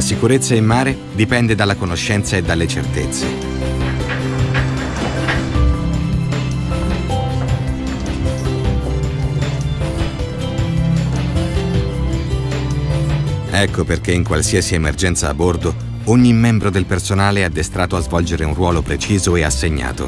sicurezza in mare dipende dalla conoscenza e dalle certezze. Ecco perché in qualsiasi emergenza a bordo, ogni membro del personale è addestrato a svolgere un ruolo preciso e assegnato.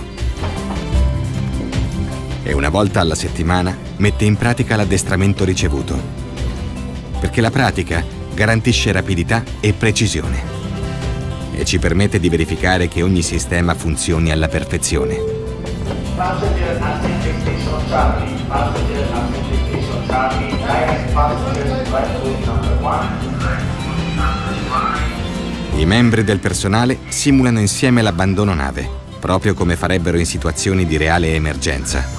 E una volta alla settimana mette in pratica l'addestramento ricevuto. Perché la pratica garantisce rapidità e precisione e ci permette di verificare che ogni sistema funzioni alla perfezione. Passenger Assisted Station Charlie, Passenger Assisted Station Charlie, direct passenger platform number 1. I membri del personale simulano insieme l'abbandono nave, proprio come farebbero in situazioni di reale emergenza.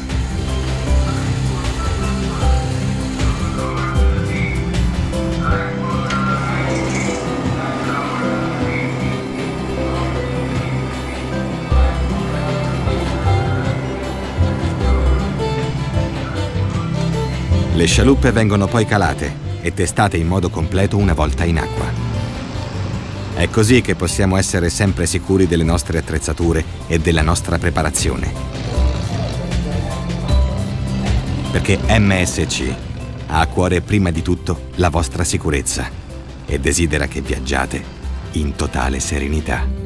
Le scialuppe vengono poi calate e testate in modo completo una volta in acqua. È così che possiamo essere sempre sicuri delle nostre attrezzature e della nostra preparazione. Perché MSC ha a cuore prima di tutto la vostra sicurezza e desidera che viaggiate in totale serenità.